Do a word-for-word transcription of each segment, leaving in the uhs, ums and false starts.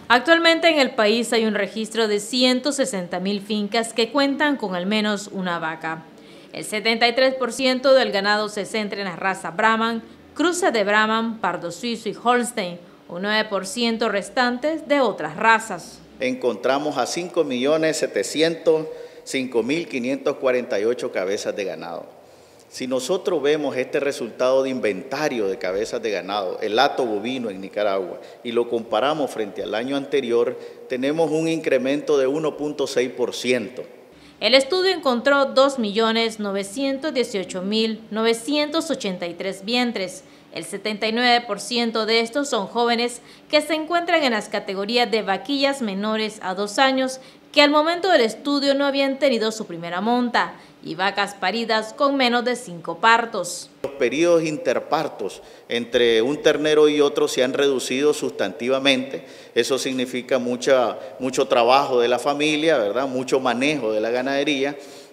Actualmente en el país hay un registro de ciento sesenta mil fincas que cuentan con al menos una vaca. El setenta y tres por ciento del ganado se centra en la raza Brahman, cruce de Brahman, Pardo Suizo y Holstein, un nueve por ciento restantes de otras razas. Encontramos a cinco millones setecientos cinco mil quinientas cuarenta y ocho cabezas de ganado. Si nosotros vemos este resultado de inventario de cabezas de ganado, el hato bovino en Nicaragua, y lo comparamos frente al año anterior, tenemos un incremento de uno punto seis por ciento. El estudio encontró dos millones novecientos dieciocho mil novecientos ochenta y tres vientres. El setenta y nueve por ciento de estos son jóvenes que se encuentran en las categorías de vaquillas menores a dos años que al momento del estudio no habían tenido su primera monta y vacas paridas con menos de cinco partos. Los periodos interpartos entre un ternero y otro se han reducido sustantivamente. Eso significa mucha, mucho trabajo de la familia, ¿verdad? Mucho manejo de la ganadería.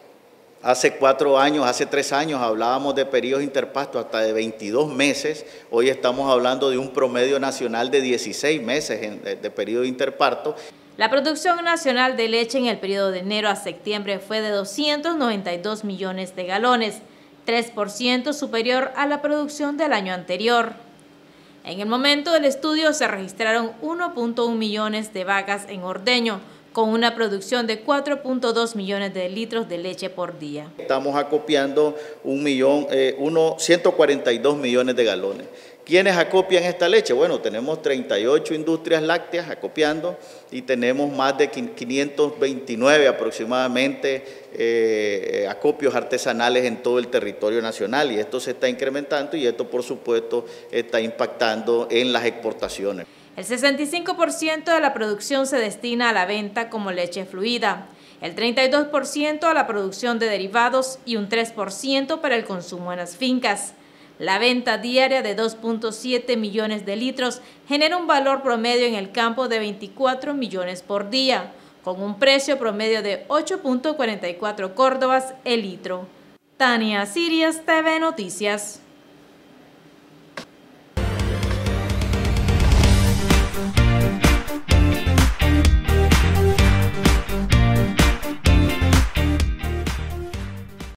Hace cuatro años, hace tres años hablábamos de periodos interpartos hasta de veintidós meses. Hoy estamos hablando de un promedio nacional de dieciséis meses de, de periodo interparto. La producción nacional de leche en el periodo de enero a septiembre fue de doscientos noventa y dos millones de galones, tres por ciento superior a la producción del año anterior. En el momento del estudio se registraron uno punto uno millones de vacas en ordeño, con una producción de cuatro punto dos millones de litros de leche por día. Estamos acopiando un millón, eh, uno, ciento cuarenta y dos millones de galones. ¿Quiénes acopian esta leche? Bueno, tenemos treinta y ocho industrias lácteas acopiando y tenemos más de quinientos veintinueve aproximadamente eh, acopios artesanales en todo el territorio nacional, y esto se está incrementando y esto por supuesto está impactando en las exportaciones. El sesenta y cinco por ciento de la producción se destina a la venta como leche fluida, el treinta y dos por ciento a la producción de derivados y un tres por ciento para el consumo en las fincas. La venta diaria de dos punto siete millones de litros genera un valor promedio en el campo de veinticuatro millones por día, con un precio promedio de ocho punto cuarenta y cuatro córdobas el litro. Tania Sirias, T V Noticias.